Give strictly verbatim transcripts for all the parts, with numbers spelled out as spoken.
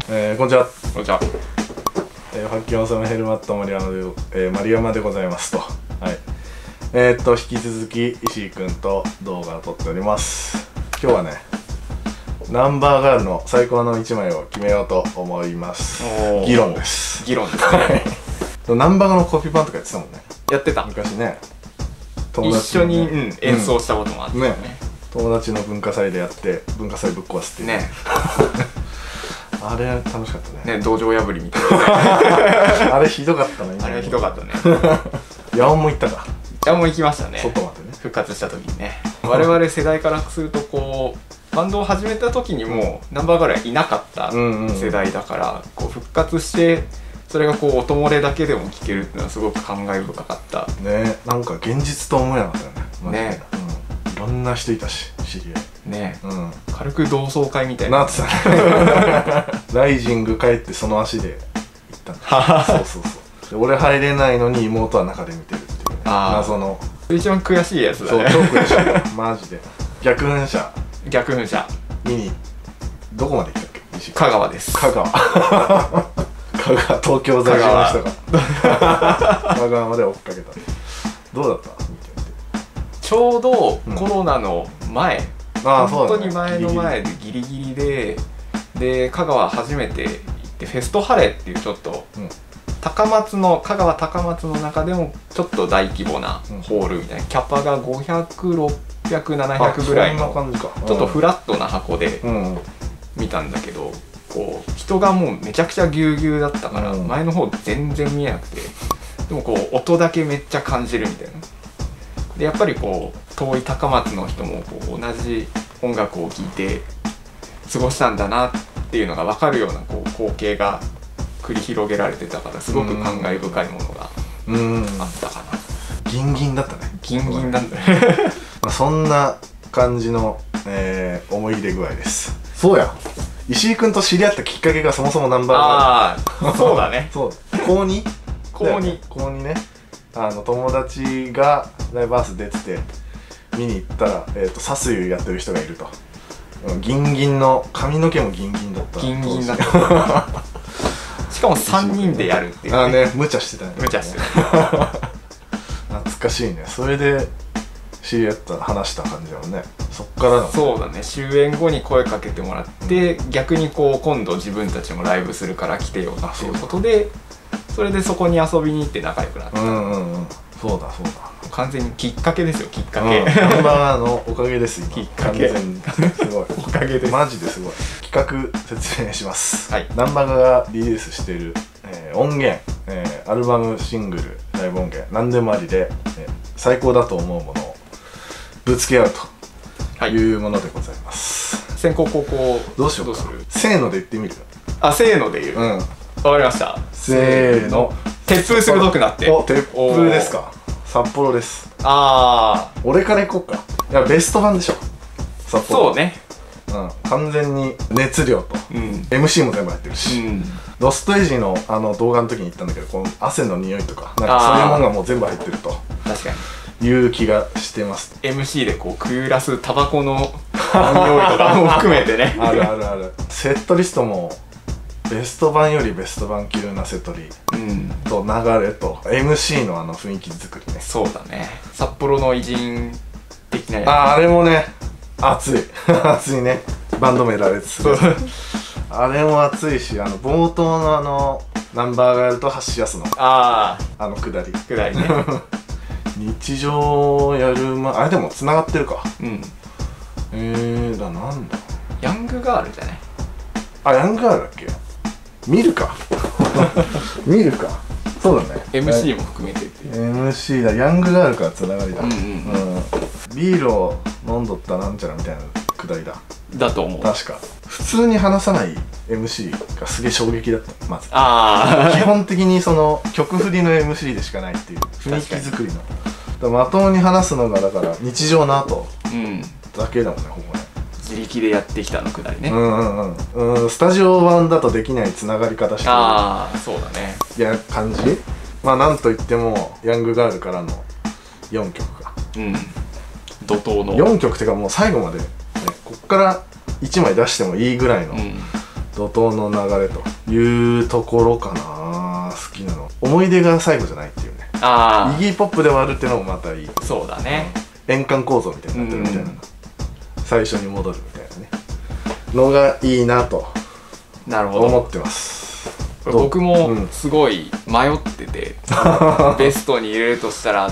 えー、こんにちは。 こんにちは。 えー、発見納めヘルマットマリヤマで、えー、マリヤマでございますと。はい。えー、っと引き続き石井くんと動画を撮っております。今日はね、ナンバーガールの最高のいちまいを決めようと思います。議論です。 議論ですね。 ナンバーガーのコピーバンとかやってたもんね。 やってた。 昔ね。 一緒に、うん、演奏したこともあったよね。ね、 友達の文化祭でやって文化祭ぶっ壊すっていうね。あれ楽しかったね。 ね、道場破りみたいな。 あれひどかったね。 あれひどかったね。 ヤオンも行ったか。 ヤオンも行きましたね。 外までね。 復活した時にね。我々世代からするとこうバンドを始めた時にもナンバーガールはいなかった世代だから、こう復活してそれがこう音漏れだけでも聴けるっていうのはすごく感慨深かった。 ね、なんか現実と思えなかったよね。マジでね、 うん、いろんな人いたし、知り合い。ね、 うん、軽く同窓会みたいな。 なってたね。ライジング帰ってその足で行ったんだ。そうそうそう。俺入れないのに妹は中で見てるっていう、ね、謎の。 一番悔しいやつだね。 そう、超悔しい。マジで。逆噴射。 逆噴射。 見に、どこまで行ったっけ？ 香川です。 香川。香川、東京在住の人が。香川まで追っかけた。どうだった？見てみて。 ちょうどコロナの前。うんああ、 本当に前の前でギリギリで、で香川初めて行ってフェストハレっていうちょっと、うん、高松の香川高松の中でもちょっと大規模なホールみたいな、キャパがごひゃく、ろっぴゃく、ななひゃくぐらいのちょっとフラットな箱で見たんだけど、こう人がもうめちゃくちゃぎゅうぎゅうだったから前の方全然見えなくて、でもこう音だけめっちゃ感じるみたいな。でやっぱりこう遠い高松の人もこう同じ音楽を聴いて過ごしたんだなっていうのが分かるようなこう光景が繰り広げられてたから、すごく感慨深いものがあったかな。 ギンギンだったね。 ギンギンなんだね。 そんな感じの、えー、思い入れ具合です。そうや、石井くんと知り合ったきっかけがそもそもナンバーガール。 ああ、そうだね。 そう、高に高に高にね、あの友達がライブハウス出てて見に行ったら、えーと、サスユやってる人がいると。ギンギンの、髪の毛もギンギンだった。 ギンギンだった。しかもさんにんでやるっていうね。 ああね、無茶してたね。 無茶してた。 懐かしいね。それで知り合った、話した感じだもんね。そっからの。 そうだね。終演後に声かけてもらって、逆にこう今度自分たちもライブするから来てよっていうことで、それでそこに遊びに行って仲良くなった。 うんうんうん。そうだそうだ。 完全にきっかけですよ、きっかけ。 ナンバーのおかげです。 きっかけ。 完全にすごい。 おかげです。 マジですごい。企画説明します。 はい。 ナンバーがリリースしている、えー、音源、えー、アルバム、シングル、ライブ音源、何でもありで、えー、最高だと思うものをぶつけ合うというものでございます。 はい、先攻後攻どうしようか。どうする？せーので言ってみる。 あ、せーので言う。うん。わかりました。 せーの。 鉄風鋭くなって。 お、鉄風ですか。札幌です。 ああ。 俺から行こうか。いや、ベスト版でしょ。札幌。 そうね。 うん。完全に熱量と、うん、エムシー も全部入ってるし、うん、ロストエイジのあの動画の時に言ったんだけど、この汗の匂いとか、なんかそういうものがもう全部入ってると。 確かに。いう気がしてます。 エムシー でこうくゆらすタバコの匂いとかも含めてね。 あるあるある。セットリストもベスト版よりベスト版級なセトリと流れと エムシー のあの雰囲気作りね。 そうだね。札幌の偉人的なやつ。 あ、あれもね、熱い。熱いね。バンド名羅列する。あれも熱いし、あの冒頭のあのナンバーガールとハッシュヤスのああのくだり。 くだりね。 日常やるま、あれでも繋がってるか。うん。えー、だ、なんだ。 ヤングガールじゃない？ あ、ヤングガールだっけ？見るか。見るか。そうだね。 エムシー も含めてって。 エムシー だ。ヤングガールからつながりだ。うんうんうん。ビールを飲んどったなんちゃらみたいなくだりだ。 だと思う。 確か。普通に話さない エムシー がすげえ衝撃だった。まず。 ああ。 基本的にその曲振りの エムシー でしかないっていう雰囲気作りの。まともに話すのがだから日常の後だけだもんね、ほぼね。 自力でやってきたのくだりね。 うんうんうん。うん、スタジオ版だとできないつながり方してる。 ああ、そうだね。 いや、感じ。まあなんといってもヤングガールからのよんきょくか。うん。 怒涛のよんきょくってかもう最後まで、ね、こっからいちまい出してもいいぐらいの怒涛の流れというところかな。好きなの思い出が最後じゃないっていうね。 あイギーポップで終わるっていうのもまたいい。 そうだね、 円環構造みたいになってるみたいな、最初に戻るみたいなねのがいいなとなるほど思ってます。 僕もすごい迷ってて、うん、ベストに入れるとしたら、うん、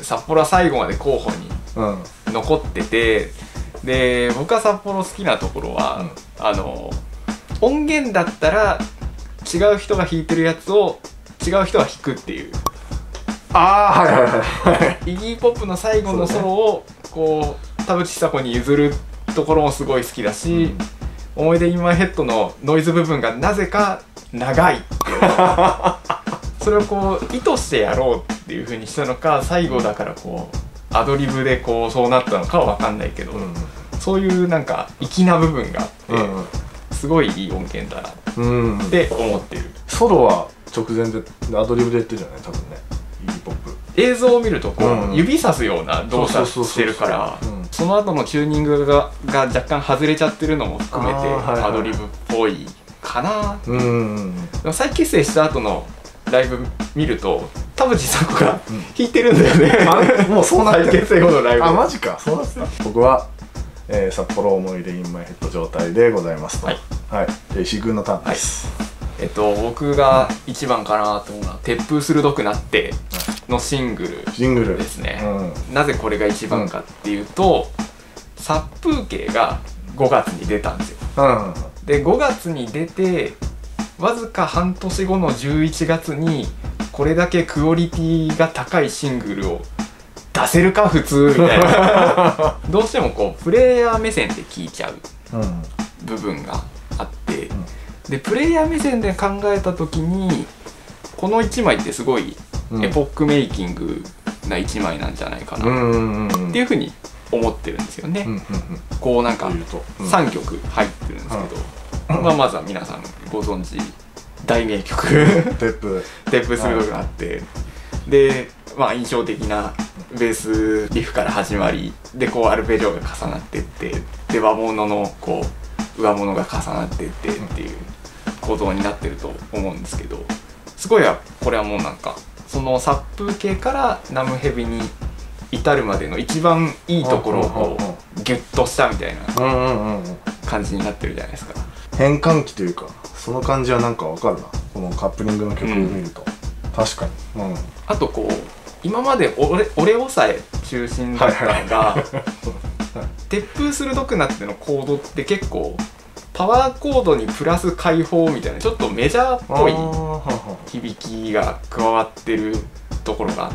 札幌は最後まで候補に残ってて、で僕が札幌好きなところは、うん、あの音源だったら違う人が弾いてるやつを違う人が弾くっていう。 ああはいはいはいイギーポップの最後のソロをこう田淵久子に譲るところもすごい好きだし、うん、思い出インマイヘッドのノイズ部分がなぜか長いっていうそれをこう意図してやろうっていう風にしたのか、最後だからこうアドリブでこうそうなったのかは分かんないけど、うん、そういうなんか粋な部分があって、うん、すごいいい音源だなって思ってる、うん、 ソロは直前でアドリブでやってるじゃない多分ね。イギーポップ映像を見るとこう、うん、指さすような動作してるから、その後のチューニングが、が若干外れちゃってるのも含めて、はいはい、アドリブっぽいかな。うんうんうん、再結成した後のライブ見ると田淵さんが弾いてるんだよね、うん、もうそうなって再結成後のライブ。 あマジかそうなってた僕は、えー、札幌思い出インマイヘッド状態でございますと。はい、はい、で石井君のターンです。 はい、えっと僕が一番かなと思うのは「鉄風鋭くなって」のシングルシングルですね、うん、なぜこれが一番かっていうと、うん、殺風景がごがつに出たんですよ、うん、でごがつに出てわずか半年後のじゅういちがつにこれだけクオリティが高いシングルを出せるか普通みたいなどうしてもこうプレイヤー目線で聴いちゃう部分があって、うん、でプレイヤー目線で考えた時にこのいちまいってすごいエポックメイキングないちまいなんじゃないかなっていうふうに思ってるんですよね。こうなんかさんきょく入ってるんですけど、まあまずは皆さんご存知大名曲テップテップ鋭くなって、でまあ印象的なベースリフから始まりでこうアルペジオが重なっていってで和物のこう上物が重なっていってっていう構造になってると思うんですけど、すごいこれはもうなんかその殺風景からナムヘビに至るまでの一番いいところをこうギュッとしたみたいな感じになってるじゃないですか。 変換期というかその感じはなんかわかるな、このカップリングの曲を見ると、うん、確かに、うん、 あとこう今まで俺俺をさえ中心だったのが鉄風鋭くなってのコードって結構パワーコードにプラス解放みたいなちょっとメジャーっぽい響きが加わってるところがあって、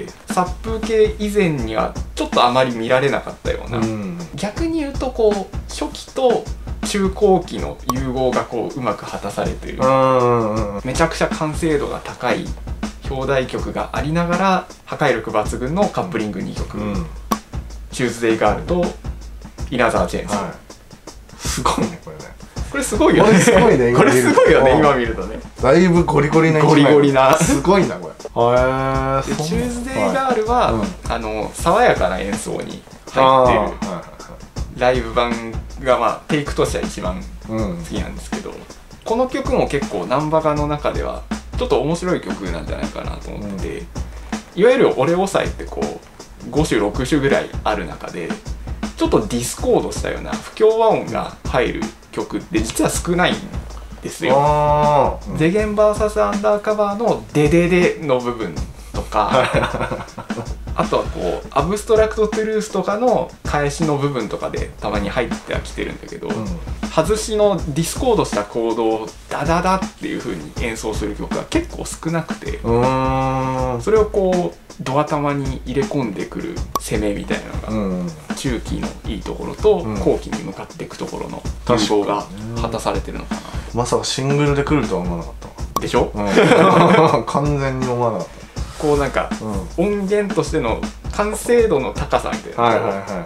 殺風景以前にはちょっとあまり見られなかったような、うん、逆に言うとこう初期と中後期の融合がこううまく果たされている、めちゃくちゃ完成度が高い表題曲がありながら破壊力抜群のカップリングにきょく、うん、チューズデイガールとイナザーチェーンズ、はい、 すごいねこれね。 これすごいよね。これすごいね。これすごいよね。今見るとね。 だいぶゴリゴリなゴリゴリな。 すごいなこれ。へえ。でチューズデイガールは、はい、あの爽やかな演奏に入ってるライブ版がまあテイクとしては一番好きなんですけど、うん、この曲も結構ナンバガの中ではちょっと面白い曲なんじゃないかなと思ってて、うん、いわゆる俺抑えってこうごしゅろくしゅぐらいある中でちょっとディスコードしたような不協和音が入る曲って実は少ないんですよ。うん、ゼゲン ブイエス アンダーカバーのデデデの部分とかあとはこうアブストラクトトゥルースとかの返しの部分とかでたまに入ってはきてるんだけど、うん、外しのディスコードしたコードをダダダっていう風に演奏する曲が結構少なくて、うーんそれをこうドア玉に入れ込んでくる攻めみたいなのが中期のいいところと後期に向かっていくところの融合が果たされてるのかな。 まさかシングルで来るとは思わなかったでしょ、 うん、完全に思わなかった。 こうなんか、うん、音源としての完成度の高さみたいな、はいはいはいはい、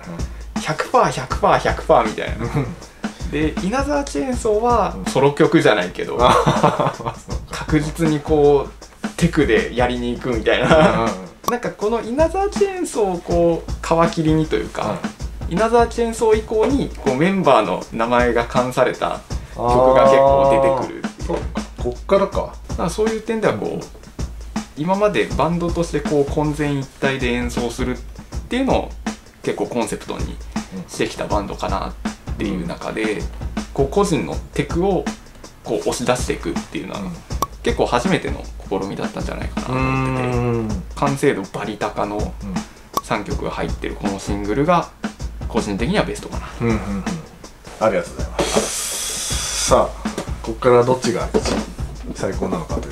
ひゃくパーセント、ひゃくパーセント、ひゃくパーセント みたいなでイナザーチェーンソーはソロ曲じゃないけど確実にこうテクでやりに行くみたいななんかこのイナザーチェーンソーをこう皮切りにというか、うん、イナザーチェーンソー以降にこうメンバーの名前が冠された曲が結構出てくるっていう。 そうか、こっからか。 だからそういう点ではこう今までバンドとしてこう混然一体で演奏するっていうのを結構コンセプトにしてきたバンドかなっていう中で、こう個人のテクをこう押し出していくっていうのは結構初めての試みだったんじゃないかなと思ってて、完成度バリ高のさんきょくが入ってるこのシングルが個人的にはベストかな。 うんうんうん、ありがとうございます。さあここからどっちが最高なのかという。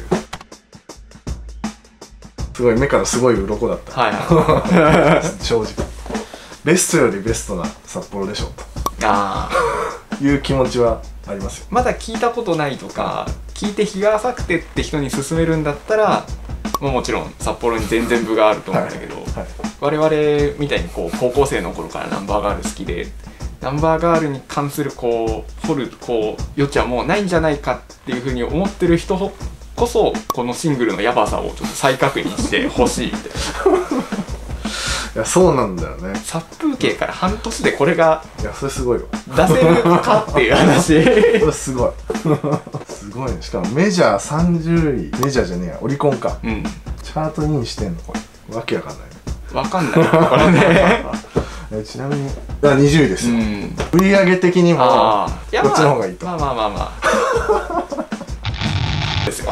すごい目からすごい鱗だった、はいはい、正直ベストよりベストな札幌でしょとあいう気持ちはありますよ。 まだ聞いたことないとか聞いて日が浅くてって人に勧めるんだったら、もうもちろん札幌に全然部があると思うんだけど、はいはい、我々みたいにこう高校生の頃からナンバーガール好きで、ナンバーガールに関するこう掘るこう余地はもうないんじゃないかっていうふうに思ってる人こそこのシングルのヤバさをちょっと再確認してほしいみたいな。 いやそうなんだよね。 殺風景から半年でこれがいやそれすごいよ出せるかっていう話。 それすごいすごいね。しかもメジャーさんじゅうい、メジャーじゃねえやオリコンか、うん、チャートにしてんのこれわけわかんないね。 わかんないこれねえちなみにあにじゅういですよ、うん、売り上げ的にもこっちの方がいいと。 まあまあまあまあですよ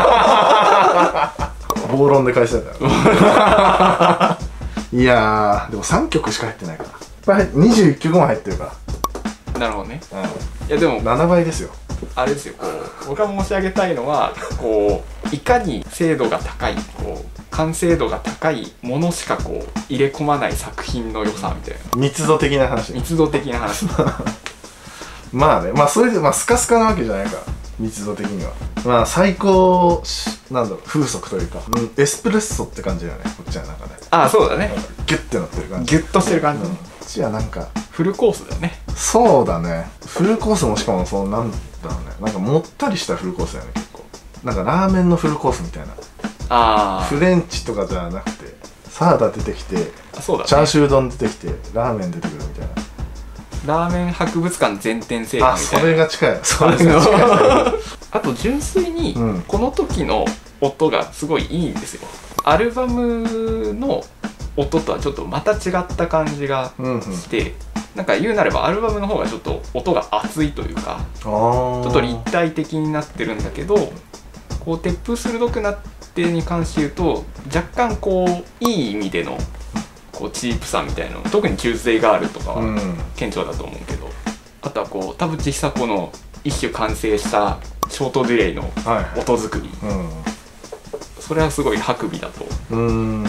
暴論で返されたいやーでもさんきょくしか入ってないからいっぱいにじゅういっきょくも入ってるから。なるほどね、 うん、 いやでもななばいですよ。 あれですよ、こう僕が申し上げたいのはこういかに精度が高いこう完成度が高いものしかこう入れ込まない作品の良さみたいな。 密度的な話。 密度的な話まあね、まあそれでまあスカスカなわけじゃないから密度的にはまあ最高なんだろう風速というか、うん、エスプレッソって感じだよねこっちはなんかね。 ああそうだね。 ギュッてなってる感じ。 ギュッとしてる感じ、うん、 こっちはなんかフルコースだよね。 そうだね。フルコースもしかもそのなんだろうね、なんかもったりしたフルコースだよね結構。なんかラーメンのフルコースみたいな。ああフレンチとかじゃなくてサラダ出てきて、そうだね、チャーシュー丼出てきてラーメン出てくるみたいな。 ラーメン博物館全店制覇みたいな。 あそれが近い。それが近いあと純粋にこの時の音がすごいいいんですよ。アルバムの音とはちょっとまた違った感じがして、うんうん、なんか言うなればアルバムの方がちょっと音が熱いというかちょっと立体的になってるんだけど、こう鉄風鋭くなってに関して言うと若干こういい意味でのこうチープさみたいなの、特に「チューズデイガール」とかは顕著だと思うけど、うん、あとはこう田淵久子の一種完成したショートディレイの音作り、はいはい、うん、それはすごいハクビだと。 うん、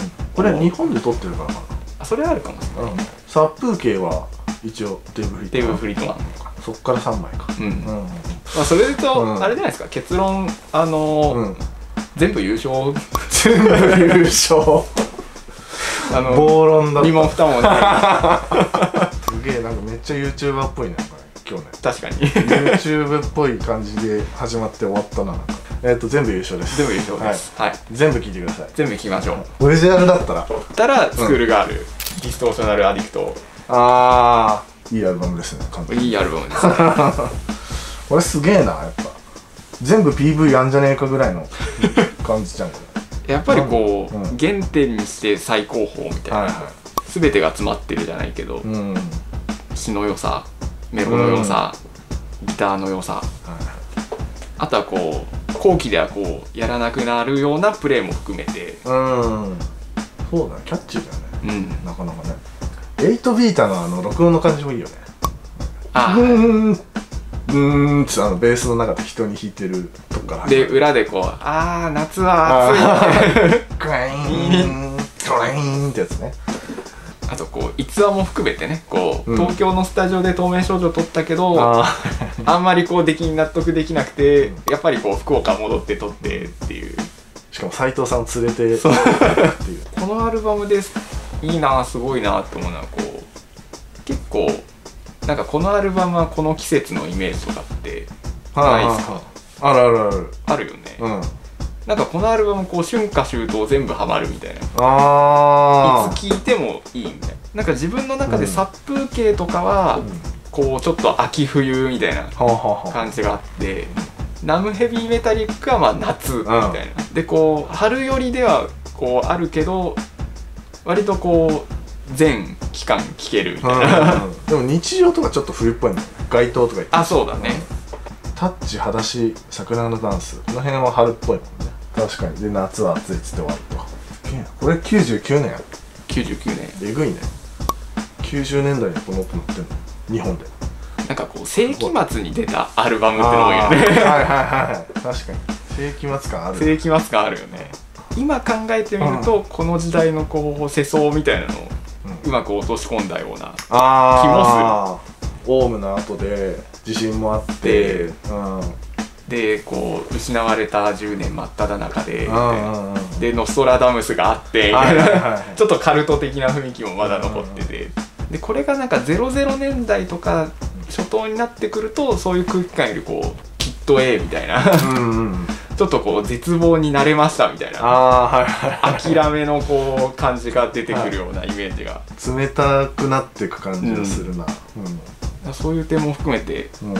これは日本で撮ってるからかな。 あそれはあるかもしれない、うん、 殺風景は一応デーブ・フリートマン。 デーブ・フリートマンそっからさんまいか。うん、うん、 まあそれで言うと、うん、あれじゃないですか、結論あのーうん、全部優勝全部優勝あの暴論だった。 身も蓋もないすげえなんかめっちゃ YouTuber っぽいね今日ね。 確かに YouTube っぽい感じで始まって終わったな。なんかえっ、ー、と全部優勝です。 全部優勝です、はい、はい、 全部聞いてください。 全部聞きましょう。オリジナルだったらたらスクールがある、うん、ディストーショナルアディクト。 ああいいアルバムですね。 いいアルバムですねこれすげえな。やっぱ全部 ピーブイ やんじゃねえかぐらいの感じじゃんこれやっぱりこう、うん、原点にして最高峰みたいな、はいはい、全てが詰まってるじゃないけど、うん、詩の良さ、メロの良さ、うん、ギターの良さ、はい、あとはこう後期ではこうやらなくなるようなプレーも含めて、 うん、そうだね、キャッチーだよね、うん、なかなかね。エイトビータのあの録音の感じもいいよね。ああうーんうーんってあのベースの中で人に弾いてるとこからで裏でこうあー夏は暑いクライーンクライーンってやつね。 あとこう逸話も含めてね、こう、うん、東京のスタジオで透明少女撮ったけど あ, あんまりこう出来に納得できなくて、うん、やっぱりこう福岡戻って撮ってっていう、 しかも斉藤さんを連れてっていうこのアルバムですいいな、すごいなと思うのはこう結構なんかこのアルバムはこの季節のイメージとかってないですか？ あるあるあるあるよね、うん、なんかこのアルバムこう春夏秋冬全部ハマるみたいな、 あいつ聴いてもいいみたいな。なんか自分の中で殺風景とかは、うん、 こうちょっと秋冬みたいなはあはあはあ感じがあって、ナムヘビーメタリックはまあ夏みたいな、でこう春よりではこうあるけど割とこう全期間聴けるみたいな、 うんうん、でも日常とかちょっと冬っぽいんだよね。街灯とか言ってあ、そうだね。 タッチ、裸足、桜のダンス、この辺は春っぽいもんね。確かに。で夏は暑いっつって終わると。これきゅうじゅうきゅうねん。 きゅうじゅうきゅうねん。 えぐいね。きゅうじゅうねんだいにこの音乗ってんの日本で。 なんかこう世紀末に出たアルバムっての多いよね。 はいはいはい。確かに世紀末感ある。 世紀末感あるよね。今考えてみると、うん、この時代のこう世相みたいなのをうまく落とし込んだような気もする。 オウムの後で地震もあって、うん、 でこう失われたじゅうねん真っ只中で、でノストラダムスがあってちょっとカルト的な雰囲気もまだ残ってて、でこれがなんかゼロゼロねんだいとか初頭になってくるとそういう空気感よりこうきっとええみたいなちょっとこう絶望になれましたみたいな、あ、はいはい、諦めのこう感じが出てくるようなイメージが、 冷たくなっていく感じがするな、 うん、そういう点も含めて、うん、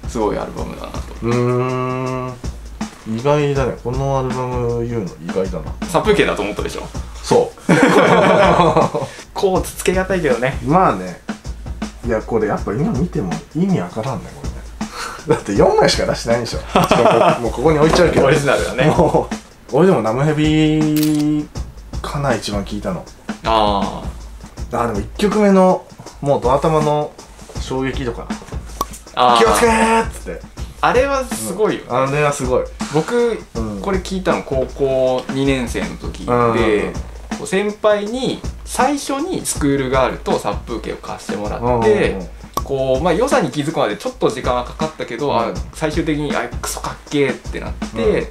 すごいアルバムだなと。 うーん、意外だね。このアルバム言うの意外だな。 殺風景だと思ったでしょ。 そうこうつつけがたいけどね。 まあね、いやこれやっぱ今見ても意味わからんねこれね。だってよんまいしか出してないんでしょ。もうここに置いちゃうけど。 オリジナルだね。 もう俺でもナムヘビかな一番聞いたの。 ああ。あでもいっきょくめのもうド頭の衝撃とかな。 気をつけーっつって。 あれはすごいよ、ね、 うん、あれはすごい。 僕、うん、これ聞いたの高校にねんせいの時で、うん、先輩に最初にスクールガールと殺風景を貸してもらって、うん、こうまあ良さに気づくまでちょっと時間はかかったけど、うん、あ最終的にあクソかっけーってなって、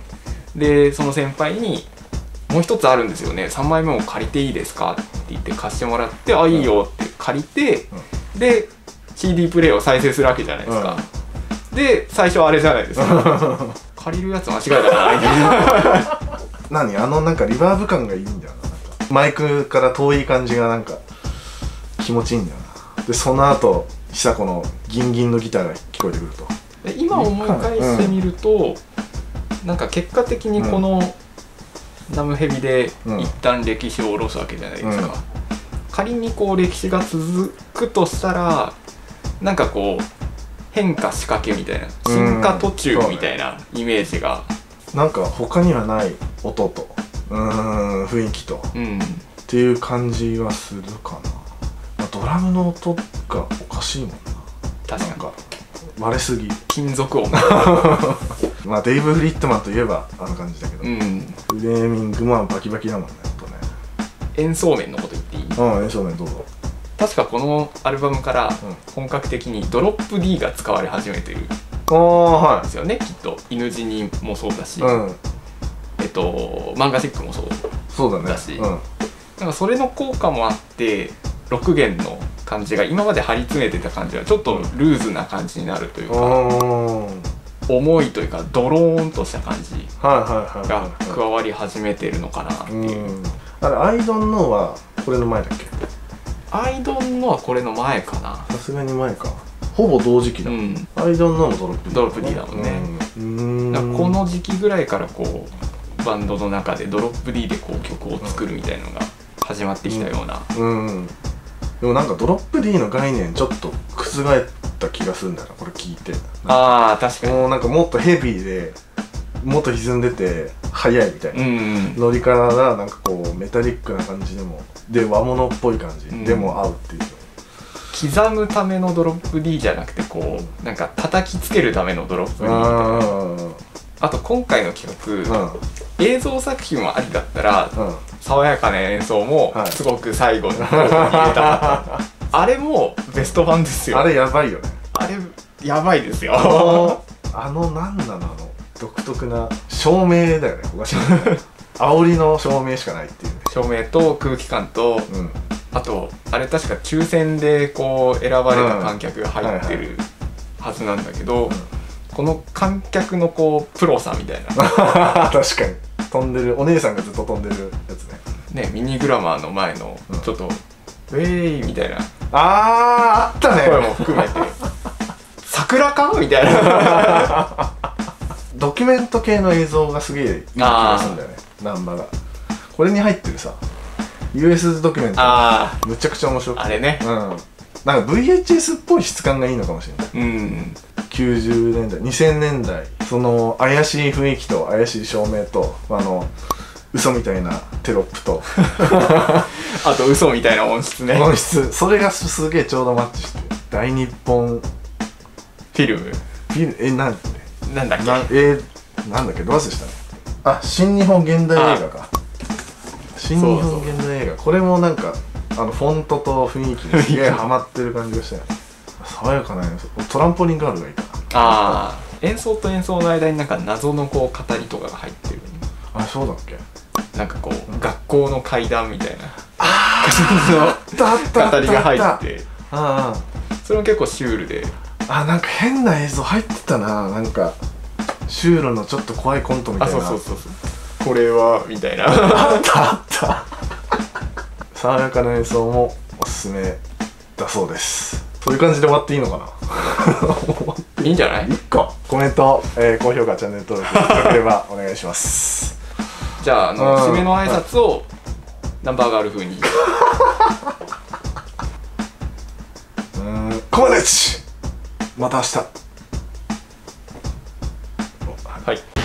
うん、でその先輩にもう一つあるんですよね、さんまいめも借りていいですかって言って貸してもらって、あいいよって借りて、うん、で シーディー プレイを再生するわけじゃないですか、うん、で最初あれじゃないですか借りるやつ間違いだなみたいな何あのなんかリバーブ感がいいんだよな、なんかマイクから遠い感じがなんか気持ちいいんだよな。でその後久子のギンギンのギターが聞こえてくると、 今思い返してみると、うん、なんか結果的にこの、うんナムヘビで一旦歴史を下ろすわけじゃないですか、うん、仮にこう歴史が続くとしたらなんかこう変化仕掛けみたいな進化途中みたいなイメージが、 うん、なんか他にはない音とうーん雰囲気と、うん、っていう感じはするかな、まあ、ドラムの音がおかしいもんな。 確かになんか割れすぎ金属音まあデイブ・フリットマンといえばあの感じだけど、うん、フレーミングマンバキバキだもんね、ほんとね。 演奏面のこと言っていい？ うん、演奏面どうぞ。 確かこのアルバムから本格的にドロップ D が使われ始めてるんですよね、きっと。犬死にもそうだし、うん、えっとマンガシックもそうそうだね、 し、 うん、 なんかそれの効果もあってろくげんの感じが今まで張り詰めてた感じはちょっとルーズな感じになるというか、重いというかドローンとした感じが加わり始めてるのかなっていう。 あれアイドンノーはこれの前だっけ？ アイドンノーはこれの前かな。 さすがに前か。ほぼ同時期だ、うん、アイドンノーもドロップ D ドロップ D だもんね、うん、だからこの時期ぐらいからこうバンドの中でドロップ D でこう曲を作るみたいなのが始まってきたような、うん、うん、 でもなんかドロップ D の概念ちょっと覆った気がするんだよなこれ聞いて。 ああ確かに。 もうなんかもっとヘビーでもっと歪んでて速いみたいな、うんうん、ノリからがなんかこうメタリックな感じでもで和物っぽい感じ、うん、でも合うっていう。 刻むためのドロップ D じゃなくてこうなんか叩きつけるためのドロップ D とか、あと今回の企画、うん、映像作品もありだったら、うん、爽やかな演奏もすごく最後に入れたかった、はい、あれもベスト版ですよ。 あれやばいよね。 あれやばいですよ。 あのなんなのあの独特な照明だよね。おかしい煽りの照明しかないっていう、ね、 照明と空気感と、うん、あとあれ確か抽選でこう選ばれた観客が入ってるはずなんだけど、この観客のこうプロさみたいな確かに飛んでるお姉さんがずっと飛んでるやつね。ねミニグラマーの前のちょっと、うん、ウェーイみたいなあーあったね声も含めて桜かみたいなドキュメント系の映像がすげえいい気がするんだよね、ナンバが。これに入ってるさ ユーエス ドキュメントあむちゃくちゃ面白くて、 あれね、 うん、なんか ブイエイチエス っぽい質感がいいのかもしれない。 うん、 きゅうじゅうねんだいにせんねんだい、その怪しい雰囲気と怪しい照明とあの嘘みたいなテロップとあと嘘みたいな音質ね、 音質、それがすげえちょうどマッチして、大日本フフィルムィルえなんなんだっけなえー、なんだっけど忘れしたね。あ、新日本現代映画か。新日本現代映画、これもなんかあのフォントと雰囲気にすげえハマってる感じがしたよね。爽やかな演奏、トランポリンガールがいた。 ああ、演奏と演奏の間になんか謎のこう語りとかが入ってる。 あ、そうだっけ。 なんかこう、うん、学校の階段みたいなあー語りが入って、 ああ、 それも結構シュールで、 あ、なんか変な映像入ってたな。なんかシュールのちょっと怖いコントみたいな。 あ、そうそうそうそう、これはみたいなあったあった爽やかな演奏もおすすめだそうです。そういう感じで終わっていいのかな。 いいんじゃない。 いっこコメント、えー、高評価、チャンネル登録よければお願いしますじゃあ、あの、締めの挨拶をナンバーガール風にうーん、コマネチまた明日。 はい。